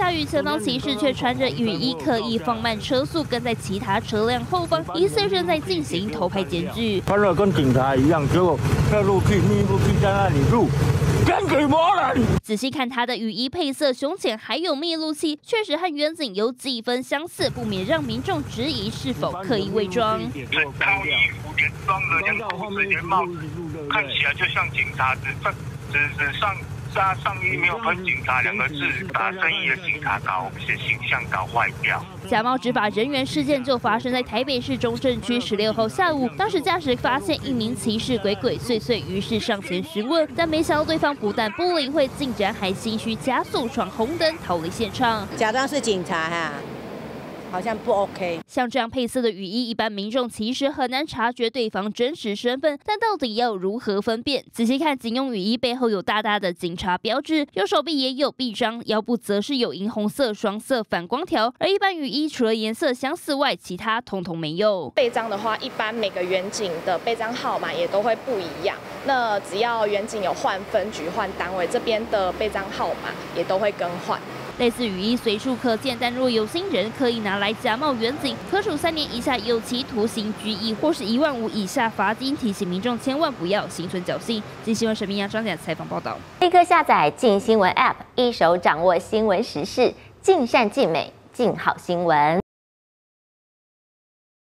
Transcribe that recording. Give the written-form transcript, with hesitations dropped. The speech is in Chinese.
大雨前方骑士却穿着雨衣，刻意放慢车速，跟在其他车辆后方，疑似正在进行偷拍检举。 穿得跟警察一样，结果密录器在那里录。 检举魔人。 仔细看他的雨衣配色胸前还有密录器，确实和远景有几分相似，不免让民众质疑是否刻意伪装。 整套衣服也装了连裤子连帽子，看起来就像警察，上衣没有喷警察2个字，大生意的警察搞形象搞坏掉。 假冒执法人员事件就发生在台北市中正区16号下午，当时驾驶发现一名骑士鬼鬼祟祟，于是上前询问，但没想到对方不但不理会，竟然还心虚加速闯红灯逃离现场， 假装是警察哈。 好像不 OK。 像这样配色的雨衣，一般民众其实很难察觉对方真实身份，但到底要如何分辨？仔细看，警用雨衣背后有大大的警察标志，右手臂也有臂章，腰部则是有银红色双色反光条。而一般雨衣除了颜色相似外，其他统统没有。 背章的话，一般每个远景的背章号码也都会不一样。那只要远景有换分局、换单位，这边的背章号码也都会更换。 类似雨衣随处可见，但若有心人刻意拿来假冒远景，可处3年以下有期徒刑、拘役，或是1万5以下罚金。提醒民众千万不要心存侥幸。经新闻沈明阳、张简采访报道。 立刻下载镜新闻 App， 一手掌握新闻时事，尽善尽美，尽好新闻。